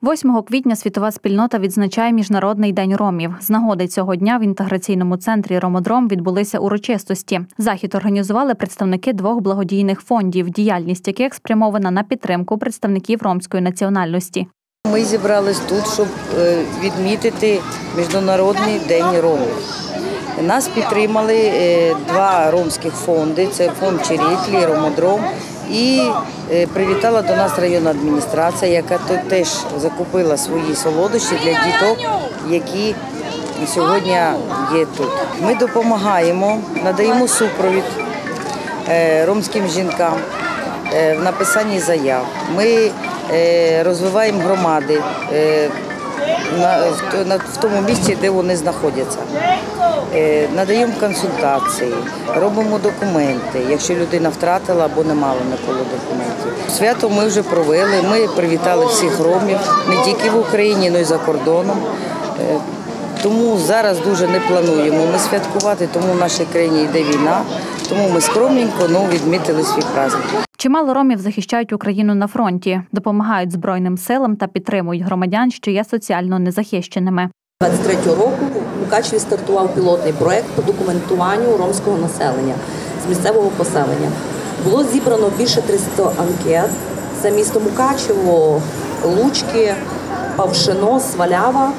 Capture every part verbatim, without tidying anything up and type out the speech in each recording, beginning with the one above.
восьмого квітня світова спільнота відзначає Міжнародний день ромів. З нагоди цього дня в інтеграційному центрі «Ромодром» відбулися урочистості. Захід організували представники двох благодійних фондів, діяльність яких спрямована на підтримку представників ромської національності. Ми зібрались тут, щоб відмітити Міжнародний день ромів. Нас підтримали два ромських фонди – це фонд «Чиріклі», «Ромодром». І привітала до нас районна адміністрація, яка теж закупила свої солодощі для діток, які сьогодні є тут. Ми допомагаємо, надаємо супровід ромським жінкам в написанні заяв. Ми розвиваємо громади в тому місці, де вони знаходяться. Надаємо консультації, робимо документи, якщо людина втратила або не мала ніколи документів. Свято ми вже провели, ми привітали всіх ромів, не тільки в Україні, але й за кордоном. Тому зараз дуже не плануємо ми святкувати, тому в нашій країні йде війна, тому ми скромненько, але відмітили свій праздник. Чимало ромів захищають Україну на фронті, допомагають Збройним силам та підтримують громадян, що є соціально незахищеними. двадцять третього року у Мукачеві стартував пілотний проєкт по документуванню ромського населення з місцевого поселення. Було зібрано більше трьохсот анкет. Це місто Мукачево, Лучки, Павшино, Свалява.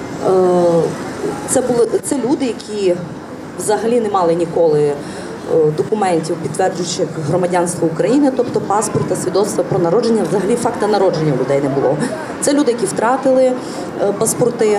Це були це люди, які взагалі не мали ніколи документів, підтверджуючих громадянство України, тобто паспорта, свідоцтва про народження, взагалі факта народження у людей не було. Це люди, які втратили паспорти,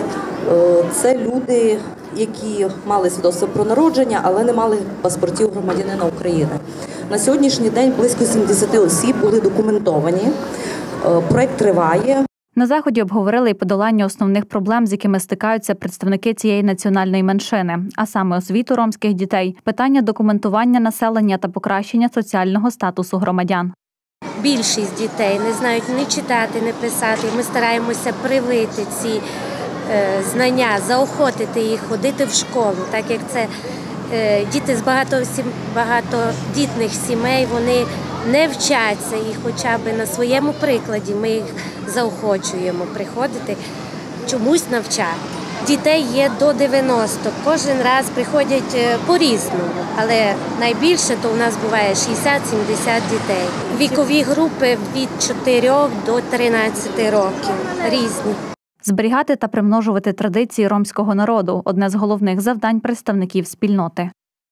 це люди, які мали свідоцтво про народження, але не мали паспортів громадянина України. На сьогоднішній день близько сімдесят осіб були документовані. Проєкт триває. На заході обговорили і подолання основних проблем, з якими стикаються представники цієї національної меншини, а саме освіту ромських дітей, питання документування населення та покращення соціального статусу громадян. Більшість дітей не знають ні читати, ні писати. Ми стараємося привити ці е, знання, заохотити їх ходити в школу, так як це е, діти з багато, багатодітних сімей, вони не вчаться, і хоча б на своєму прикладі ми їх заохочуємо приходити, чомусь навчати. Дітей є до дев'яноста, кожен раз приходять по-різному, але найбільше то у нас буває шістдесят-сімдесят дітей. Вікові групи від чотирьох до тринадцяти років, різні. Зберігати та примножувати традиції ромського народу – одне з головних завдань представників спільноти.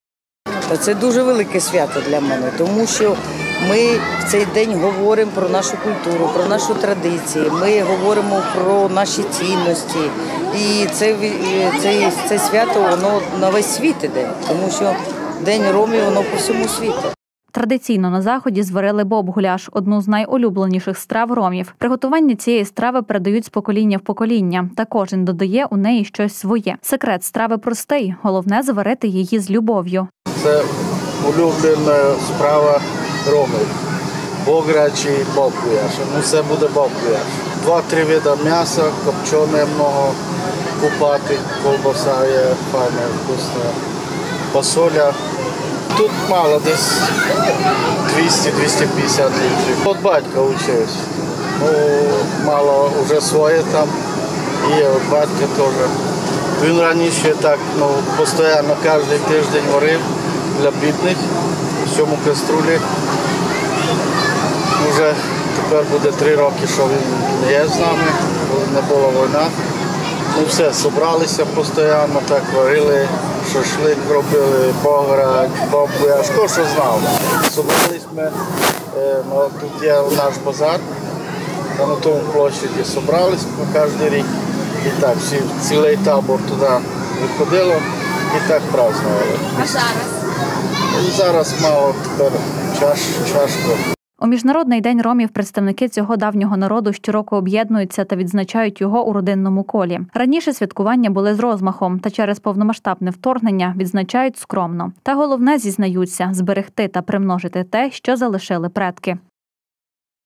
Це дуже велике свято для мене, тому що ми в цей день говоримо про нашу культуру, про нашу традицію, ми говоримо про наші цінності. І це, це, це свято воно на весь світ іде, тому що День ромів воно по всьому світу. Традиційно на заході зварили боб-гуляш – одну з найулюбленіших страв ромів. Приготування цієї страви передають з покоління в покоління, та кожен додає у неї щось своє. Секрет страви простий – головне зварити її з любов'ю. Це улюблена справа ромів. Бограч і боб-гуляш. Ну, це буде боб-гуляш. Два-три види м'яса, копчене много, купати, колбаса є файна, вкусна, фасоля. Тут мало, десь двісті-двісті п'ятдесят літрів. От батька вчився. Ну, мало вже своє там, і от батька теж. Він раніше так, ну, постійно кожен тиждень варив для бідних в цьому каструлі. Вже тепер буде три роки, що він не є з нами, не була війна. Ну все, зібралися постійно, так варили, шашлик робили, бограч, боб-гуляш, хто що знав. Зібрались ми, ну, тут є наш базар, на тому площаді зібрались ми кожен рік. І так, всі, цілий табор туди виходило і так празднували. А зараз? І зараз мало тепер чаш, чашку. У Міжнародний день ромів представники цього давнього народу щороку об'єднуються та відзначають його у родинному колі. Раніше святкування були з розмахом, та через повномасштабне вторгнення відзначають скромно. Та головне, зізнаються, зберегти та примножити те, що залишили предки.